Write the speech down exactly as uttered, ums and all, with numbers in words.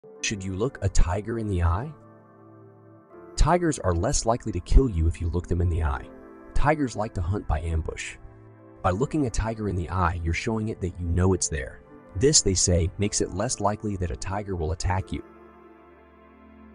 Should you look a tiger in the eye? Tigers are less likely to kill you if you look them in the eye. Tigers like to hunt by ambush. By looking a tiger in the eye, you're showing it that you know it's there. This, they say, makes it less likely that a tiger will attack you.